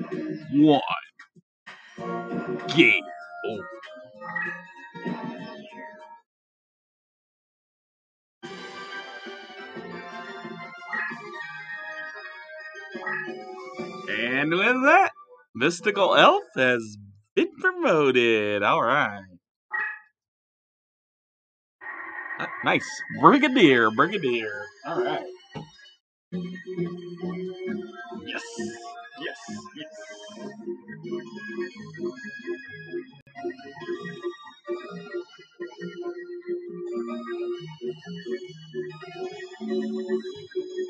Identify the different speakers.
Speaker 1: 1. Game over. And with that, Mystical Elf has been promoted. Alright. Nice. Brigadeir. Alright. Yes. Yes. Yes.